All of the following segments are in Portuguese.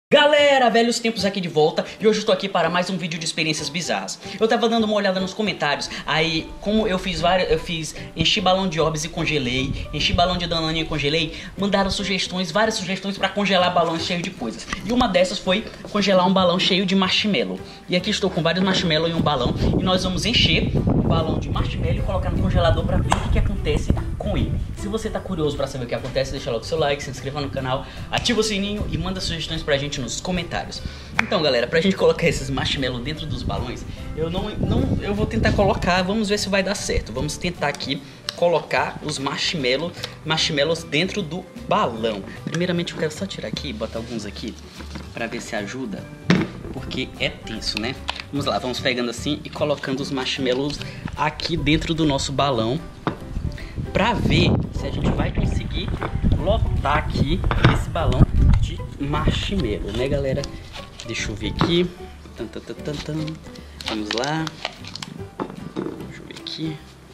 Galera, velhos tempos aqui de volta e hoje eu estou aqui para mais um vídeo de experiências bizarras. Eu tava dando uma olhada nos comentários, aí como eu enchi balão de Orbs e congelei, enchi balão de Danone e congelei, mandaram sugestões, várias sugestões para congelar balões cheios de coisas. E uma dessas foi congelar um balão cheio de marshmallow. E aqui estou com vários marshmallow em um balão e nós vamos encher o balão de marshmallow e colocar no congelador para ver o que acontece com ele. Se você tá curioso para saber o que acontece, deixa logo seu like, se inscreva no canal, ativa o sininho e manda sugestões pra gente nos comentários. Então galera, pra gente colocar esses marshmallows dentro dos balões, eu vou tentar colocar, vamos ver se vai dar certo. Vamos tentar aqui colocar os marshmallows dentro do balão. Primeiramente eu quero só tirar aqui e botar alguns aqui pra ver se ajuda, porque é tenso, né? Vamos lá, vamos pegando assim e colocando os marshmallows aqui dentro do nosso balão pra ver se a gente vai conseguir lotar aqui esse balão de marshmallow, né galera? Deixa eu ver aqui. Vamos lá. Deixa eu ver aqui.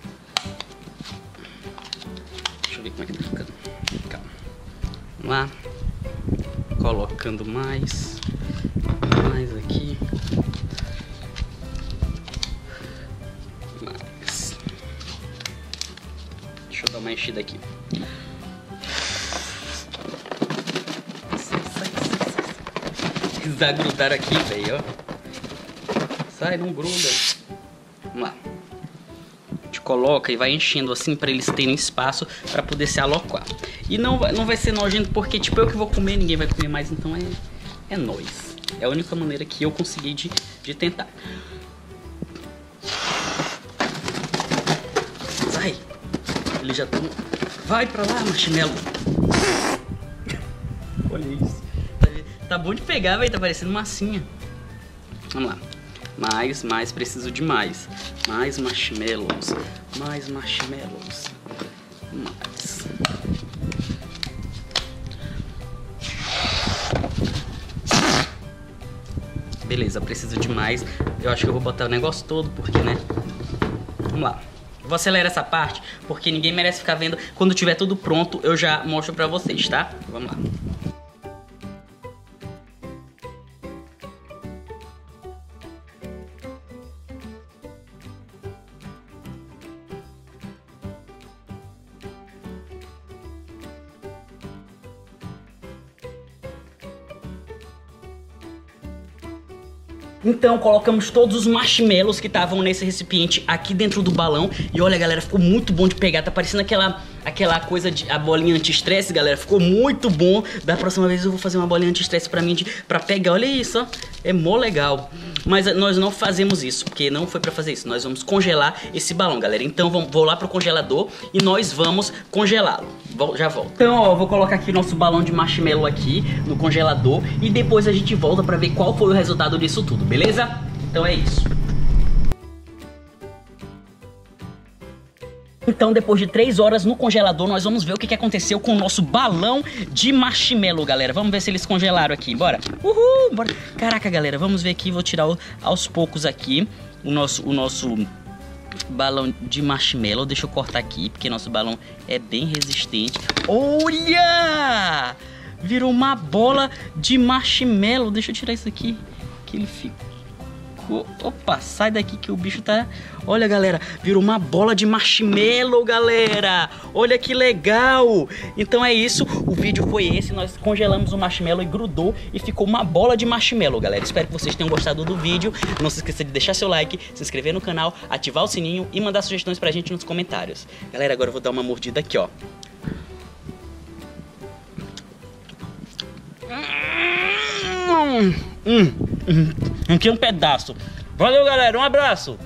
Deixa eu ver como é que tá ficando. Calma. Vamos lá. Colocando mais aqui. Mais. Deixa eu dar uma enchida aqui. Desagrudar aqui, velho, ó. Sai, não gruda. Vamos lá. A gente coloca e vai enchendo assim pra eles terem espaço pra poder se alocar. E não vai ser nojento porque, tipo, eu que vou comer, ninguém vai comer mais, então é nóis. É a única maneira que eu consegui de tentar. Sai. Eles já estão... Vai pra lá, marshmallow. Olha isso. Tá bom de pegar, velho. Tá parecendo massinha. Vamos lá. Mais. Preciso de mais. Mais marshmallows. Mais marshmallows. Mais. Beleza, preciso de mais. Eu acho que eu vou botar o negócio todo, porque, né? Vamos lá. Vou acelerar essa parte, porque ninguém merece ficar vendo. Quando tiver tudo pronto, eu já mostro pra vocês, tá? Vamos lá. Então colocamos todos os marshmallows que estavam nesse recipiente aqui dentro do balão. E olha galera, ficou muito bom de pegar. Tá parecendo aquela coisa de a bolinha anti-estresse, galera. Ficou muito bom. Da próxima vez eu vou fazer uma bolinha anti-estresse pra mim, pra pegar. Olha isso, ó. É mó legal. Mas nós não fazemos isso, porque não foi pra fazer isso. Nós vamos congelar esse balão, galera. Então vou lá pro congelador e nós vamos congelá-lo. Já volto. Então, ó, eu vou colocar aqui o nosso balão de marshmallow aqui no congelador. E depois a gente volta pra ver qual foi o resultado disso tudo, beleza? Então é isso. Então, depois de 3 horas no congelador, nós vamos ver o que aconteceu com o nosso balão de marshmallow, galera. Vamos ver se eles congelaram aqui, bora. Uhul, bora. Caraca, galera, vamos ver aqui, vou tirar aos poucos aqui o nosso balão de marshmallow. Deixa eu cortar aqui, porque nosso balão é bem resistente. Olha! Virou uma bola de marshmallow. Deixa eu tirar isso aqui, que ele ficou... Opa, sai daqui que o bicho tá... Olha, galera, virou uma bola de marshmallow, galera. Olha que legal. Então é isso, o vídeo foi esse. Nós congelamos o marshmallow e grudou e ficou uma bola de marshmallow, galera. Espero que vocês tenham gostado do vídeo. Não se esqueça de deixar seu like, se inscrever no canal, ativar o sininho e mandar sugestões pra gente nos comentários. Galera, agora eu vou dar uma mordida aqui, ó. Aqui um pedaço. Valeu, galera, um abraço.